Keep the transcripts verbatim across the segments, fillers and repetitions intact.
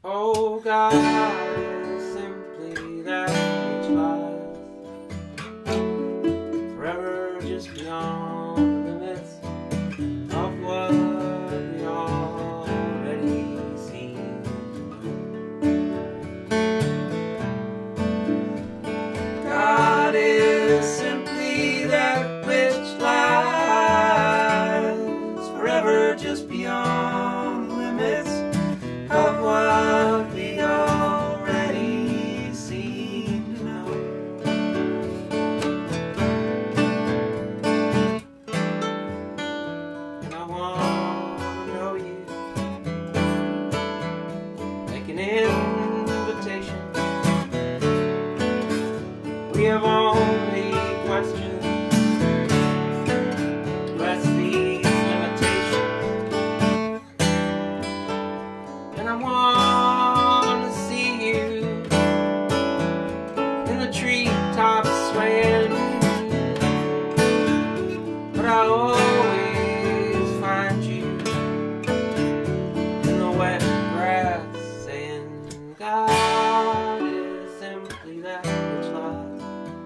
Oh, God is simply that which lies forever just beyond the limits of what we already seen. God is simply that which lies forever just beyond the limits of what we already seem to know. And I want to know you, like an invitation. We have only questions, less these limitations. And I want to see you in the treetops swaying, but I always find you in the wet grass saying, God is simply that which lies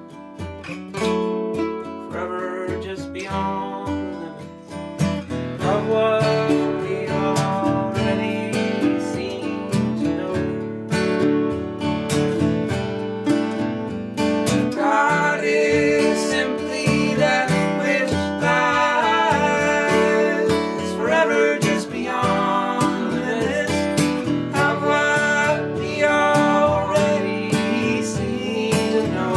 forever just beyond the limits of what we already seem to know. God is simply that which lies forever just beyond the limits of what we already seem to know.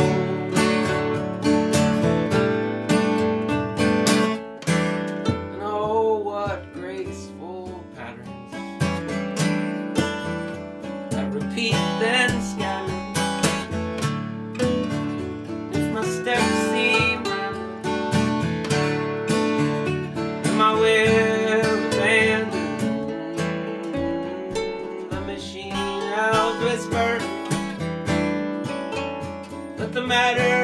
And oh, what graceful patterns that repeat then scatter. If my steps seem random and my will abandoned, the machine held whisper, let the matter